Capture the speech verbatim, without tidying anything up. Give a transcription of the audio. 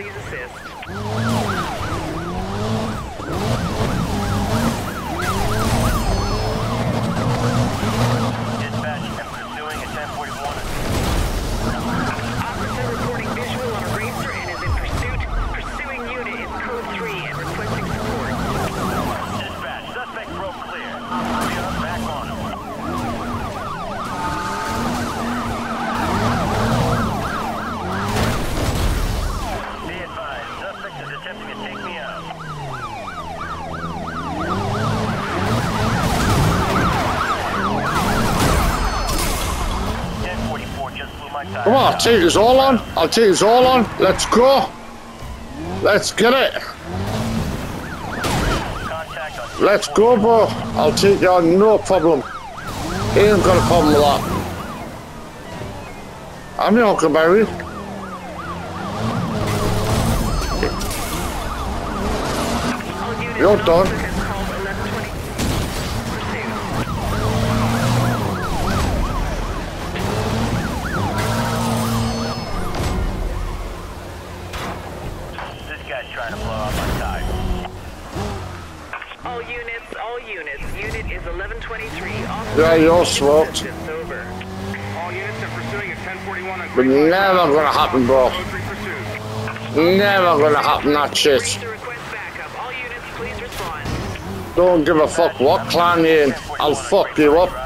please assist. Dispatch, I'm pursuing a ten forty-one. Officer reporting visual on a racer and is in pursuit. Pursuing unit is code three and requesting support. Dispatch, suspect broke clear. We are back on him. Be advised, suspect is attempting to take me out. ten forty-four just blew my tire. Come on, I'll take this all on. I'll take this all on. Let's go. Let's get it. Contact on Let's go, bro. I'll take you on, no problem. Ain't got a problem with that. I'm your Huckleberry. All units, You're an done. officer has called eleven twenty. Pursuit. This guy's trying to blow out my tire. All units, all units. Unit is eleven twenty-three. Yeah, you're smoked. Over. All units are pursuing a ten forty-one on But Green Line. never gonna happen, bro. Code three pursuit. Never gonna happen, that shit. To request backup. All units, please respond. Don't give a fuck what clan you're in. I'll fuck you up.